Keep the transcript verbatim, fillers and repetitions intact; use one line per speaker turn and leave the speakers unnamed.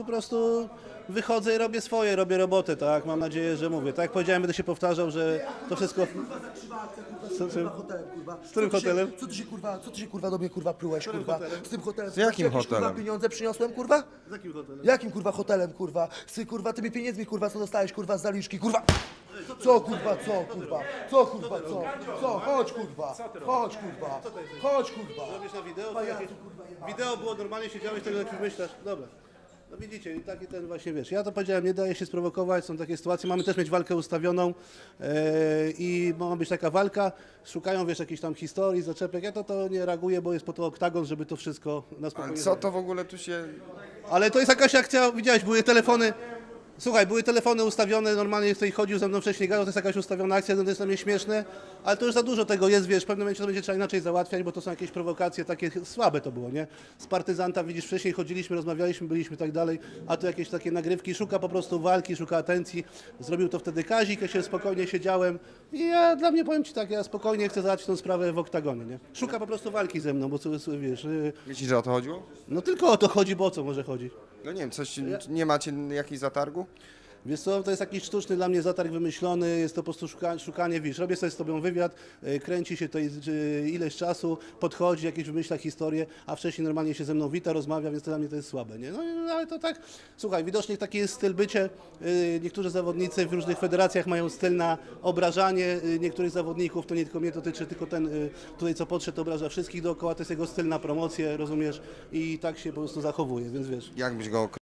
po prostu wychodzę i robię swoje, robię robotę, tak? Mam nadzieję, że mówię. Tak jak powiedziałem, będę się powtarzał, że to wszystko...
Co, z hotelem, kurwa.
Z którym
co ty
hotelem?
Się, co ty się kurwa, co ty się kurwa do mnie kurwa prułeś, kurwa?
hotelem?
Z tym hotelem.
Z jakim
jakieś,
hotelem?
Kurwa, pieniądze przyniosłem, kurwa?
Z jakim hotelem?
Jakim kurwa hotelem, kurwa? Z kurwa tymi pieniędzmi, kurwa, co dostałeś, kurwa, z zaliczki, kurwa? Co kurwa, co kurwa? Co kurwa, co? Co? Chodź kurwa. Chodź kurwa. Chodź kurwa.
Robisz na wideo? To jakieś... Wideo było normalnie, siedziałeś tego, jak myślasz. Dobra. No widzicie, i taki ten właśnie, wiesz, ja to powiedziałem, nie daje się sprowokować, są takie sytuacje, mamy też mieć walkę ustawioną e, i ma być taka walka, szukają, wiesz, jakiejś tam historii, zaczepek, ja to, to nie reaguję, bo jest po to oktagon, żeby to wszystko na
A
spokojnie...
co to w ogóle tu się...
Ale to jest jakaś akcja, widziałeś, były telefony, słuchaj, były telefony ustawione, normalnie ktoś chodził ze mną wcześniej, gadał, to jest jakaś ustawiona akcja, to jest dla mnie śmieszne, ale to już za dużo tego jest, wiesz, w pewnym momencie to będzie trzeba inaczej załatwiać, bo to są jakieś prowokacje, takie słabe to było, nie? Z partyzanta, widzisz, wcześniej chodziliśmy, rozmawialiśmy, byliśmy i tak dalej, a tu jakieś takie nagrywki, szuka po prostu walki, szuka atencji, zrobił to wtedy Kazik, ja się spokojnie siedziałem i ja, dla mnie, powiem ci tak, ja spokojnie chcę załatwić tą sprawę w oktagonie, nie? Szuka po prostu walki ze mną, bo co, wiesz, yy,
Myślisz, że o to chodziło?
no tylko o to chodzi, bo o co może chodzi?
No nie wiem, coś, nie macie jakichś zatargu?
Wiesz co, to jest jakiś sztuczny dla mnie zatarg wymyślony, jest to po prostu szuka, szukanie, wiesz, robię sobie z tobą wywiad, yy, kręci się to yy, ileś czasu, podchodzi, jakieś wymyśla historię, a wcześniej normalnie się ze mną wita, rozmawia, więc to dla mnie to jest słabe, nie? No no, ale to tak, słuchaj, widocznie taki jest styl bycia, yy, niektórzy zawodnicy w różnych federacjach mają styl na obrażanie yy, niektórych zawodników, to nie tylko mnie dotyczy, tylko ten yy, tutaj co podszedł obraża wszystkich dookoła, to jest jego styl na promocję, rozumiesz, i tak się po prostu zachowuje, więc wiesz.
Jak byś go